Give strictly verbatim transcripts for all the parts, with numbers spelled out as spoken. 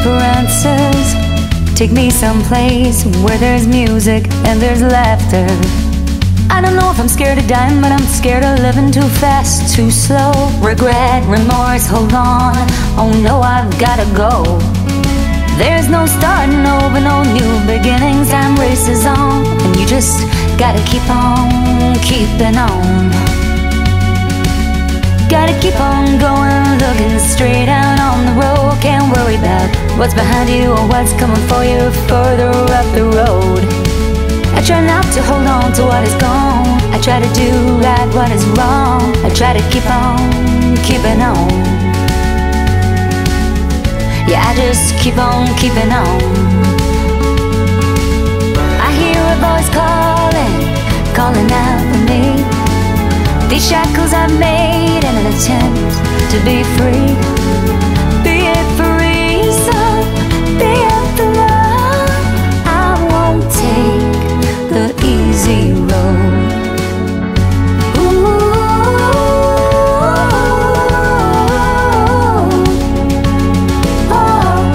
for answers. Take me someplace where there's music and there's laughter. I don't know if I'm scared of dying, but I'm scared of living too fast, too slow. Regret, remorse, hold on. Oh no, I've gotta go. There's no starting over, no new beginnings. Time races on, and you just gotta keep on keeping on. Gotta keep on going, looking straight out on the road. Can't worry about what's behind you or what's coming for you further up the road. I try not to hold on to what is gone. I try to do right what is wrong. I try to keep on keeping on. Yeah, I just keep on keeping on. I hear a voice calling, calling out for me. These shackles I've made in an attempt to be free. Be it for reason, be it for love. I won't take the easy road. Ooh, oh,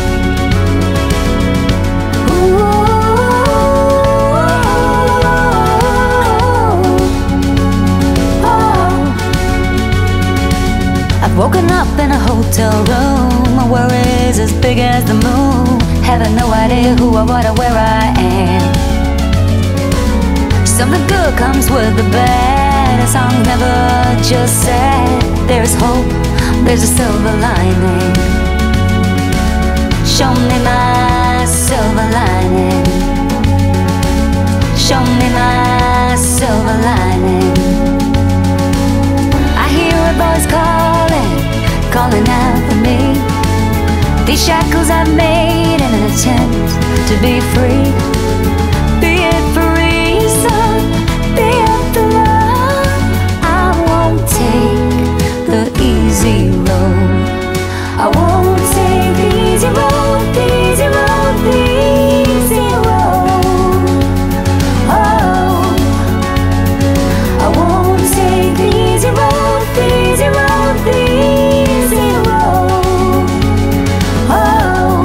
I've woken up in a hotel room. My worries as big as the moon. Having no idea who or what or where I am. Something good comes with the bad. A song never just sad. There's hope, there's a silver lining. Show me my silver lining. Show me my silver lining. I hear a voice calling, calling out for me. These shackles I've made in an attempt to be free. Be it for reason, be it for love. I won't take the easy road. I won't take the easy road, the easy road, the easy road. Oh, I won't take the easy road, the easy road, the easy road. Oh,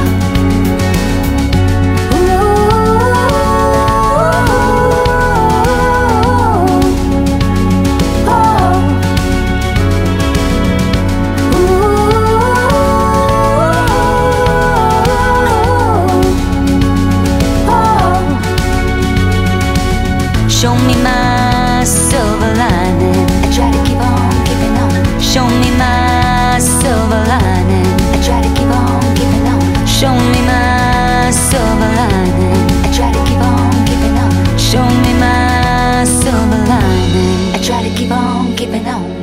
show me my silver lining. I try to keep on keeping on. Show me my silver lining. I try to keep on keeping on. Show me my silver lining. I try to keep on keeping on. Show me my silver lining. I try to keep on keeping on.